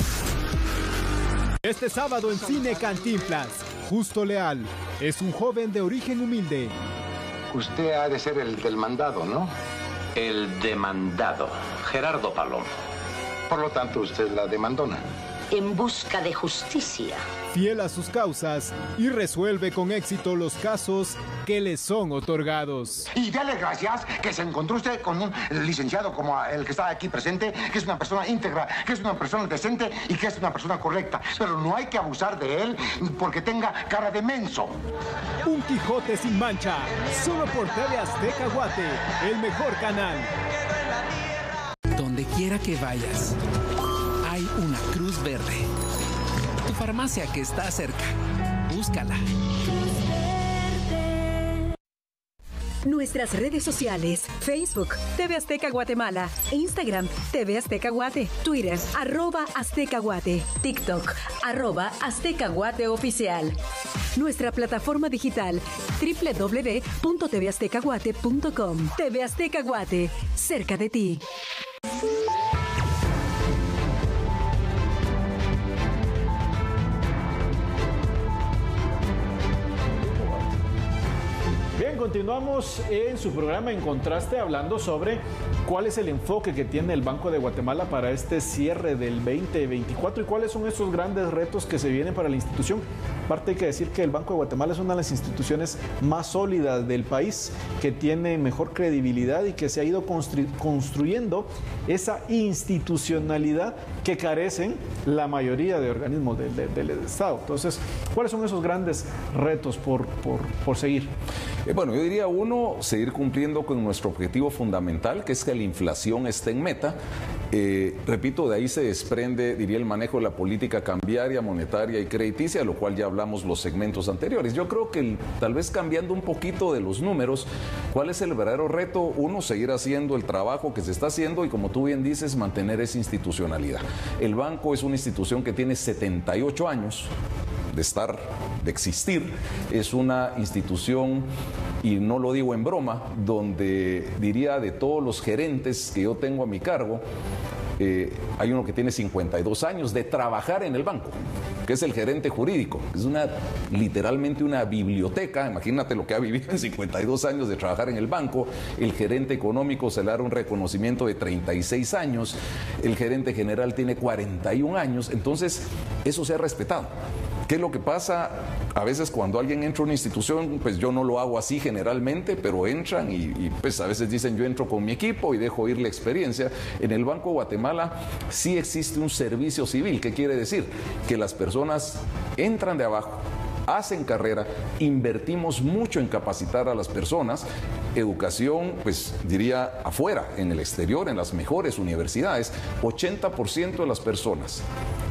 [SPEAKER 16] Este sábado en Cine Cantinflas, Justo Leal es un joven de origen humilde.
[SPEAKER 17] Usted ha de ser el del mandado, ¿no?
[SPEAKER 18] El demandado, Gerardo Palomo.
[SPEAKER 17] Por lo tanto, usted es la demandona.
[SPEAKER 18] en busca de justicia.
[SPEAKER 16] Fiel a sus causas y resuelve con éxito los casos que le son otorgados.
[SPEAKER 17] Y dale gracias que se encontró usted con un licenciado como el que está aquí presente, que es una persona íntegra, que es una persona decente y que es una persona correcta. Pero no hay que abusar de él porque tenga cara de menso.
[SPEAKER 16] Un Quijote sin mancha, solo por T V Azteca Guate, el mejor canal.
[SPEAKER 13] Donde quiera que vayas, hay una cruz verde. Tu farmacia que está cerca, búscala.
[SPEAKER 4] Nuestras redes sociales, Facebook, T V Azteca Guatemala, Instagram, T V Azteca Guate, Twitter, arroba Azteca Guate, TikTok, arroba Azteca Guate Oficial. Nuestra plataforma digital, doble u doble u doble u punto t v azteca guate punto com. T V Azteca Guate, cerca de ti.
[SPEAKER 1] Bien, continuamos en su programa En Contraste hablando sobre cuál es el enfoque que tiene el Banco de Guatemala para este cierre del veinte veinticuatro y cuáles son esos grandes retos que se vienen para la institución. Aparte hay que decir que el Banco de Guatemala es una de las instituciones más sólidas del país, que tiene mejor credibilidad y que se ha ido constru construyendo esa institucionalidad que carecen la mayoría de organismos de, de, del Estado. Entonces, ¿cuáles son esos grandes retos por, por, por seguir?
[SPEAKER 2] Eh, bueno, yo diría uno, seguir cumpliendo con nuestro objetivo fundamental, que es que la inflación esté en meta. Eh, repito, de ahí se desprende, diría, el manejo de la política cambiaria, monetaria y crediticia, lo cual ya hablamos los segmentos anteriores. Yo creo que el, tal vez cambiando un poquito de los números, ¿cuál es el verdadero reto? Uno, seguir haciendo el trabajo que se está haciendo y, como tú bien dices, mantener esa institucionalidad. El banco es una institución que tiene setenta y ocho años de estar, de existir. Es una institución, y no lo digo en broma, donde diría de todos los gerentes que yo tengo a mi cargo, eh, hay uno que tiene cincuenta y dos años de trabajar en el banco, que es el gerente jurídico. Es una, literalmente una biblioteca. Imagínate lo que ha vivido en cincuenta y dos años de trabajar en el banco. El gerente económico se le da un reconocimiento de treinta y seis años. El gerente general tiene cuarenta y un años. Entonces, eso se ha respetado. ¿Qué es lo que pasa? A veces cuando alguien entra a una institución, pues yo no lo hago así generalmente, pero entran y, y pues a veces dicen yo entro con mi equipo y dejo ir la experiencia. En el Banco de Guatemala sí existe un servicio civil. ¿Qué quiere decir? Que las personas entran de abajo, hacen carrera, invertimos mucho en capacitar a las personas, educación, pues diría afuera, en el exterior, en las mejores universidades. ochenta por ciento de las personas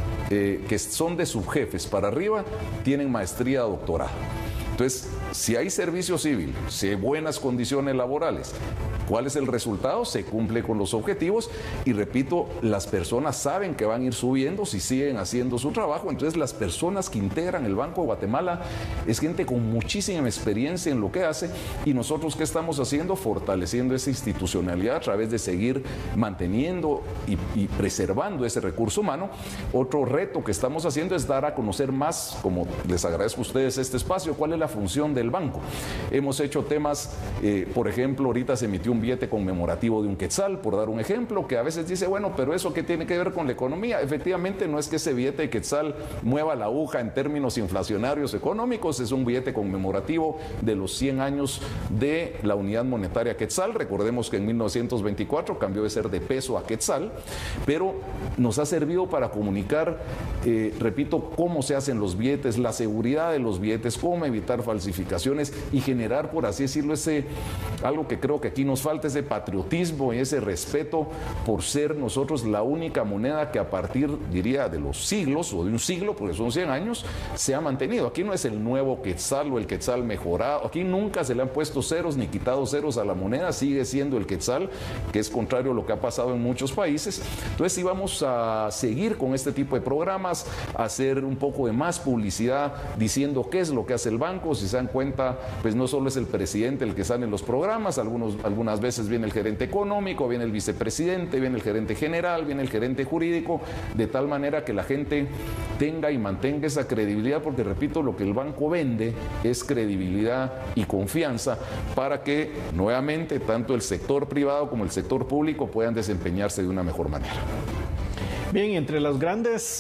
[SPEAKER 2] Eh, que son de subjefes para arriba, tienen maestría, doctorado. Entonces, si hay servicio civil, si hay buenas condiciones laborales, ¿cuál es el resultado? Se cumple con los objetivos y, repito, las personas saben que van a ir subiendo si siguen haciendo su trabajo. Entonces, las personas que integran el Banco de Guatemala es gente con muchísima experiencia en lo que hace, y nosotros, ¿qué estamos haciendo? Fortaleciendo esa institucionalidad a través de seguir manteniendo y, y preservando ese recurso humano. Otro reto que estamos haciendo es dar a conocer más, como les agradezco a ustedes este espacio, cuál es la función del banco. Hemos hecho temas, eh, por ejemplo, ahorita se emitió un billete conmemorativo de un quetzal, por dar un ejemplo, que a veces dice, bueno, pero ¿eso qué tiene que ver con la economía? Efectivamente, no es que ese billete de quetzal mueva la aguja en términos inflacionarios económicos, es un billete conmemorativo de los cien años de la unidad monetaria quetzal. Recordemos que en mil novecientos veinticuatro cambió de ser de peso a quetzal, pero nos ha servido para comunicar, eh, repito, cómo se hacen los billetes, la seguridad de los billetes, cómo evitar falsificaciones y generar, por así decirlo, ese, algo que creo que aquí nos falta, ese patriotismo y ese respeto por ser nosotros la única moneda que a partir, diría, de los siglos o de un siglo, porque son cien años, se ha mantenido. Aquí no es el nuevo quetzal o el quetzal mejorado, aquí nunca se le han puesto ceros ni quitado ceros a la moneda, sigue siendo el quetzal, que es contrario a lo que ha pasado en muchos países. Entonces, sí vamos a seguir con este tipo de programas, hacer un poco de más publicidad diciendo qué es lo que hace el banco. Si se dan cuenta, pues no solo es el presidente el que sale en los programas, algunos, algunas veces viene el gerente económico, viene el vicepresidente, viene el gerente general, viene el gerente jurídico, de tal manera que la gente tenga y mantenga esa credibilidad, porque repito, lo que el banco vende es credibilidad y confianza para que nuevamente tanto el sector privado como el sector público puedan desempeñarse de una mejor manera.
[SPEAKER 1] Bien, entre los grandes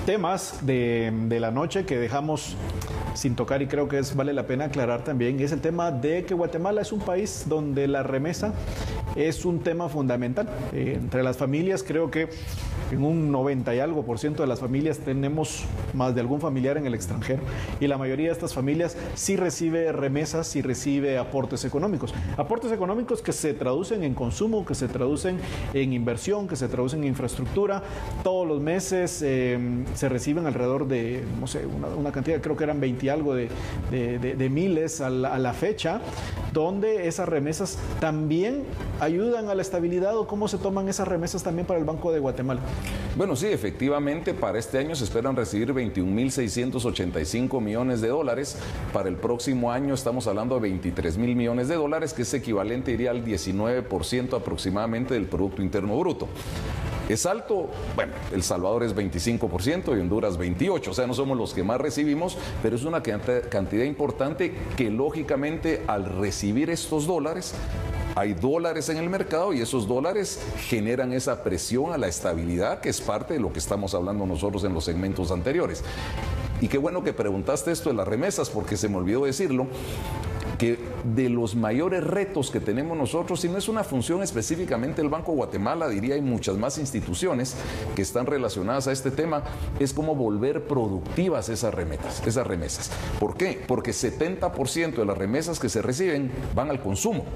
[SPEAKER 1] temas de, de la noche que dejamos sin tocar y creo que es, vale la pena aclarar también, es el tema de que Guatemala es un país donde la remesa es un tema fundamental. Eh, entre las familias creo que en un noventa y algo por ciento de las familias tenemos más de algún familiar en el extranjero y la mayoría de estas familias sí recibe remesas, sí recibe aportes económicos. Aportes económicos que se traducen en consumo, que se traducen en inversión, que se traducen en infraestructura. Todos los meses eh, se reciben alrededor de, no sé, una, una cantidad, creo que eran veinte y algo de, de, de, de miles a la, a la fecha, donde esas remesas también ayudan a la estabilidad. ¿O cómo se toman esas remesas también para el Banco de Guatemala?
[SPEAKER 2] Bueno, sí, efectivamente, para este año se esperan recibir veintiún mil seiscientos ochenta y cinco millones de dólares. Para el próximo año estamos hablando de veintitrés mil millones de dólares, que es equivalente, diría, al diecinueve por ciento aproximadamente del Producto Interno Bruto. ¿Es alto? Bueno, El Salvador es veinticinco por ciento y Honduras veintiocho por ciento, o sea, no somos los que más recibimos, pero es una cantidad importante que lógicamente al recibir estos dólares, hay dólares en el mercado y esos dólares generan esa presión a la estabilidad, que es parte de lo que estamos hablando nosotros en los segmentos anteriores. Y qué bueno que preguntaste esto de las remesas, porque se me olvidó decirlo, que de los mayores retos que tenemos nosotros, y no es una función específicamente del Banco de Guatemala, diría hay muchas más instituciones que están relacionadas a este tema, es cómo volver productivas esas remesas, esas remesas. ¿Por qué? Porque setenta por ciento de las remesas que se reciben van al consumo.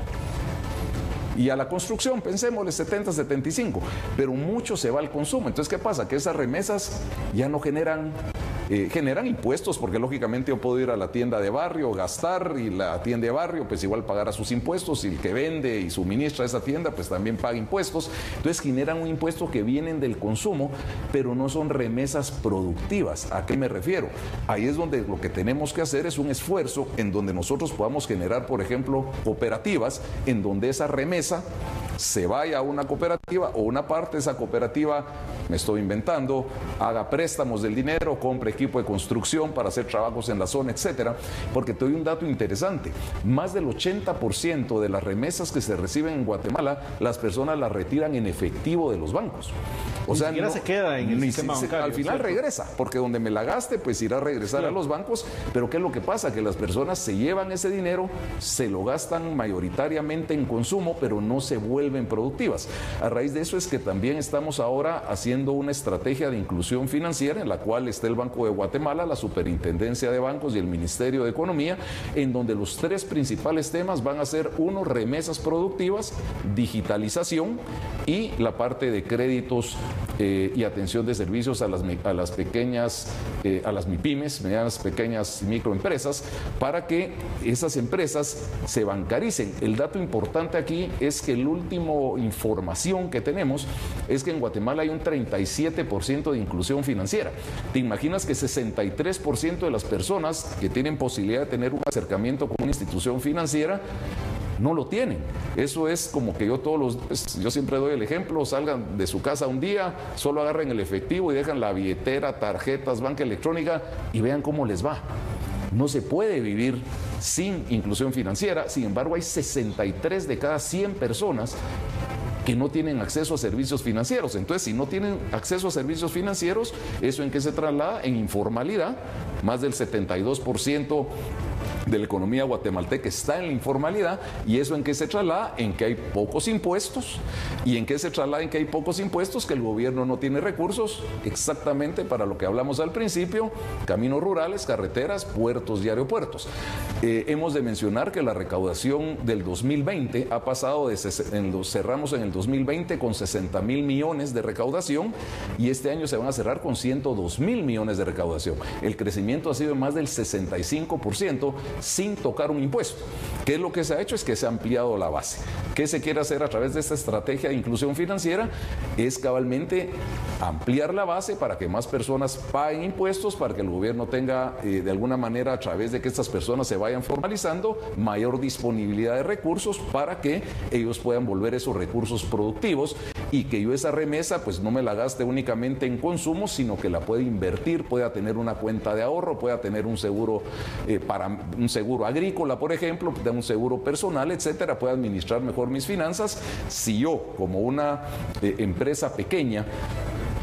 [SPEAKER 2] Y a la construcción, pensémosle setenta, setenta y cinco, pero mucho se va al consumo. Entonces, ¿qué pasa? Que esas remesas ya no generan... Eh, generan impuestos, porque lógicamente yo puedo ir a la tienda de barrio, gastar, y la tienda de barrio pues igual pagará sus impuestos, y el que vende y suministra esa tienda pues también paga impuestos. Entonces generan un impuesto que vienen del consumo, pero no son remesas productivas. ¿A qué me refiero? Ahí es donde lo que tenemos que hacer es un esfuerzo en donde nosotros podamos generar, por ejemplo, cooperativas, en donde esa remesa se vaya a una cooperativa, o una parte de esa cooperativa, me estoy inventando, haga préstamos del dinero, compre equipo de construcción para hacer trabajos en la zona, etcétera. Porque te doy un dato interesante: más del ochenta por ciento de las remesas que se reciben en Guatemala, las personas las retiran en efectivo de los bancos. O
[SPEAKER 1] ni
[SPEAKER 2] sea,
[SPEAKER 1] siquiera
[SPEAKER 2] no,
[SPEAKER 1] se queda en el sistema
[SPEAKER 2] si,
[SPEAKER 1] bancario,
[SPEAKER 2] al final
[SPEAKER 1] ¿cierto?
[SPEAKER 2] Regresa, porque donde me la gaste, pues irá a regresar claro. a los bancos. Pero ¿qué es lo que pasa? Que las personas se llevan ese dinero, se lo gastan mayoritariamente en consumo, pero no se vuelven productivas. A raíz de eso es que también estamos ahora haciendo una estrategia de inclusión financiera, en la cual está el Banco de Guatemala, la Superintendencia de Bancos y el Ministerio de Economía, en donde los tres principales temas van a ser: uno, remesas productivas, digitalización y la parte de créditos eh, y atención de servicios a las, a las pequeñas, eh, a las MIPYMES, medianas, pequeñas microempresas, para que esas empresas se bancaricen. El dato importante aquí es que el último información que tenemos es que en Guatemala hay un treinta y siete por ciento de inclusión financiera. ¿Te imaginas que sesenta y tres por ciento de las personas que tienen posibilidad de tener un acercamiento con una institución financiera no lo tienen? Eso es como que yo todos los, yo siempre doy el ejemplo: salgan de su casa un día, solo agarren el efectivo y dejan la billetera, tarjetas, banca electrónica, y vean cómo les va. No se puede vivir sin inclusión financiera. Sin embargo, hay sesenta y tres de cada cien personas que no tienen acceso a servicios financieros. Entonces, si no tienen acceso a servicios financieros, ¿eso en qué se traslada? En informalidad. Más del setenta y dos por ciento de la economía guatemalteca está en la informalidad. ¿Y eso en qué se traslada? En que hay pocos impuestos. ¿Y en qué se traslada en que hay pocos impuestos? Que el gobierno no tiene recursos exactamente para lo que hablamos al principio: caminos rurales, carreteras, puertos y aeropuertos. Eh, hemos de mencionar que la recaudación del dos mil veinte ha pasado de, en los, cerramos en el dos mil veinte con sesenta mil millones de recaudación, y este año se van a cerrar con ciento dos mil millones de recaudación. El crecimiento ha sido de más del sesenta y cinco por ciento sin tocar un impuesto. ¿Qué es lo que se ha hecho? Es que se ha ampliado la base. ¿Qué se quiere hacer a través de esta estrategia de inclusión financiera? Es cabalmente ampliar la base para que más personas paguen impuestos, para que el gobierno tenga eh, de alguna manera, a través de que estas personas se vayan formalizando, mayor disponibilidad de recursos para que ellos puedan volver esos recursos productivos, y que yo esa remesa pues no me la gaste únicamente en consumo, sino que la pueda invertir, pueda tener una cuenta de ahorro, pueda tener un seguro eh, para un seguro agrícola, por ejemplo, un seguro personal, etcétera, pueda administrar mejor mis finanzas. Si yo, como una eh, empresa pequeña,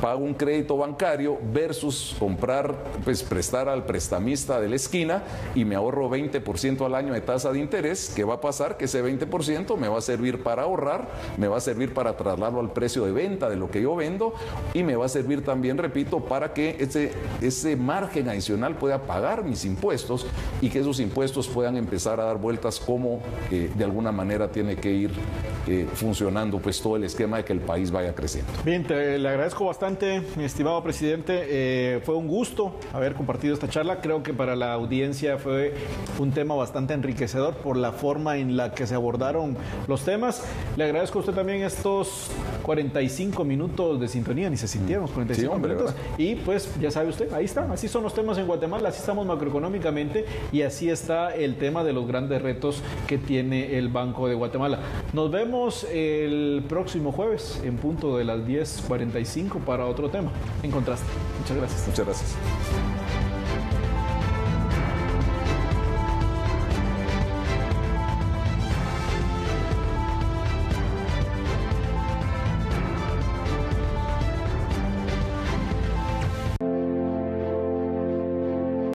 [SPEAKER 2] pago un crédito bancario versus comprar, pues prestar al prestamista de la esquina y me ahorro veinte por ciento al año de tasa de interés. ¿Qué va a pasar? Que ese veinte por ciento me va a servir para ahorrar, me va a servir para trasladarlo al precio de venta de lo que yo vendo y me va a servir también, repito, para que ese, ese margen adicional pueda pagar mis impuestos y que esos impuestos puedan empezar a dar vueltas como eh, de alguna manera tiene que ir eh, funcionando pues todo el esquema de que el país vaya creciendo.
[SPEAKER 1] Bien, te le agradezco bastante, mi estimado presidente. Eh, fue un gusto haber compartido esta charla. Creo que para la audiencia fue un tema bastante enriquecedor por la forma en la que se abordaron los temas. Le agradezco a usted también estos cuarenta y cinco minutos de sintonía, ni se sintieron los cuarenta y cinco sí, hombre, minutos. ¿Verdad? Y pues ya sabe usted, ahí está, así son los temas en Guatemala, así estamos macroeconómicamente y así está el tema de los grandes retos que tiene el Banco de Guatemala. Nos vemos el próximo jueves en punto de las diez cuarenta y cinco para otro tema. En Contraste. Muchas gracias.
[SPEAKER 2] Muchas gracias.